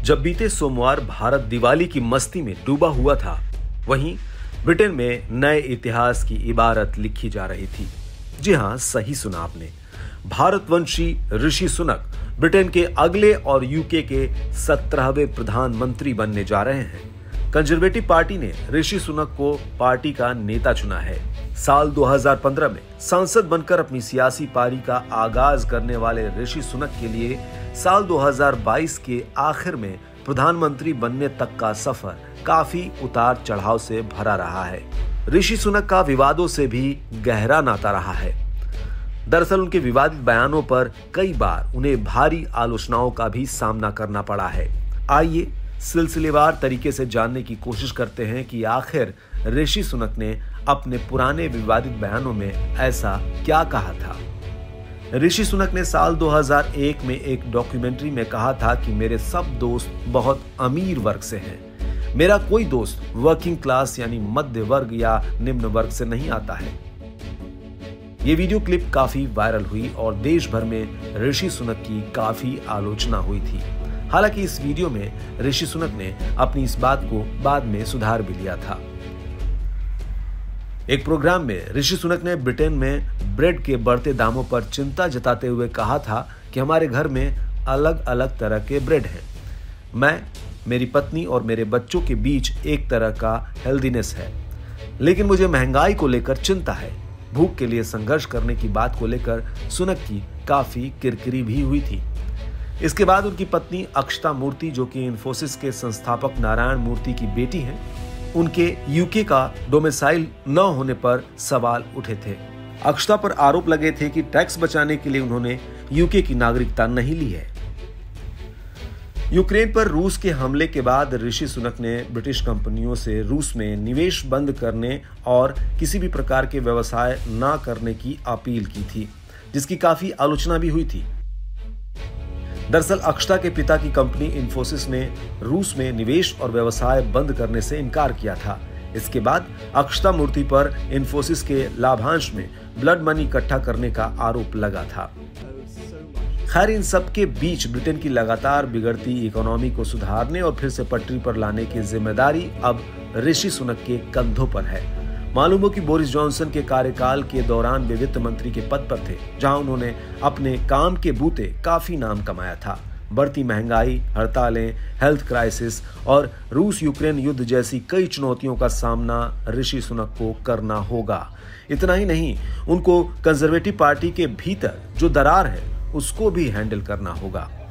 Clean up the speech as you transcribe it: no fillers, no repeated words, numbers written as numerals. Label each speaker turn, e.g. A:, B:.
A: जब बीते सोमवार भारत दिवाली की मस्ती में डूबा हुआ था, वहीं ब्रिटेन में नए इतिहास की इबारत लिखी जा रही थी। जी हां, सही सुना आपने। भारतवंशी ऋषि सुनक ब्रिटेन के अगले और यूके के 17वें प्रधानमंत्री बनने जा रहे हैं। कंजर्वेटिव पार्टी ने ऋषि सुनक को पार्टी का नेता चुना है। साल 2015 में सांसद बनकर अपनी सियासी पारी का आगाज करने वाले ऋषि सुनक के लिए साल 2022 के आखिर में प्रधानमंत्री बनने तक का सफर काफी उतार चढ़ाव से भरा रहा है। ऋषि सुनक का विवादों से भी गहरा नाता रहा है। दरअसल उनके विवादित बयानों पर कई बार उन्हें भारी आलोचनाओं का भी सामना करना पड़ा है। आइए सिलसिलेवार तरीके से जानने की कोशिश करते हैं कि आखिर ऋषि सुनक ने अपने पुराने विवादित बयानों में ऐसा क्या कहा था। ऋषि सुनक ने साल 2001 में एक डॉक्यूमेंट्री में कहा था कि मेरे सब दोस्त बहुत अमीर वर्ग से हैं। मेरा कोई दोस्त वर्किंग क्लास यानी मध्य वर्ग या निम्न वर्ग से नहीं आता है। ये वीडियो क्लिप काफी वायरल हुई और देश भर में ऋषि सुनक की काफी आलोचना हुई थी। हालांकि इस वीडियो में ऋषि सुनक ने अपनी इस बात को बाद में सुधार भी लिया था। एक प्रोग्राम में ऋषि सुनक ने ब्रिटेन में ब्रेड के बढ़ते दामों पर चिंता जताते हुए कहा था कि हमारे घर में अलग अलग तरह के ब्रेड हैं। मैं, मेरी पत्नी और मेरे बच्चों के बीच एक तरह का हेल्दीनेस है, लेकिन मुझे महंगाई को लेकर चिंता है। भूख के लिए संघर्ष करने की बात को लेकर सुनक की काफी किरकिरी भी हुई थी। इसके बाद उनकी पत्नी अक्षता मूर्ति, जो कि इन्फोसिस के संस्थापक नारायण मूर्ति की बेटी हैं, उनके यूके का डोमिसाइल न होने पर सवाल उठे थे। अक्षता पर आरोप लगे थे कि टैक्स बचाने के लिए उन्होंने यूके की नागरिकता नहीं ली है। यूक्रेन पर रूस के हमले के बाद ऋषि सुनक ने ब्रिटिश कंपनियों से रूस में निवेश बंद करने और किसी भी प्रकार के व्यवसाय न करने की अपील की थी, जिसकी काफी आलोचना भी हुई थी। दरअसल अक्षता के पिता की कंपनी इन्फोसिस ने रूस में निवेश और व्यवसाय बंद करने से इनकार किया था। इसके बाद अक्षता मूर्ति पर इन्फोसिस के लाभांश में ब्लड मनी इकट्ठा करने का आरोप लगा था। खैर, इन सब के बीच ब्रिटेन की लगातार बिगड़ती इकोनॉमी को सुधारने और फिर से पटरी पर लाने की जिम्मेदारी अब ऋषि सुनक के कंधों पर है। मालूम हो कि बोरिस जॉनसन के कार्यकाल के दौरान वे वित्त मंत्री के पद पर थे, जहां उन्होंने अपने काम के बूते काफी नाम कमाया था। बढ़ती महंगाई, हड़तालें, हेल्थ क्राइसिस और रूस यूक्रेन युद्ध जैसी कई चुनौतियों का सामना ऋषि सुनक को करना होगा। इतना ही नहीं, उनको कंजर्वेटिव पार्टी के भीतर जो दरार है उसको भी हैंडल करना होगा।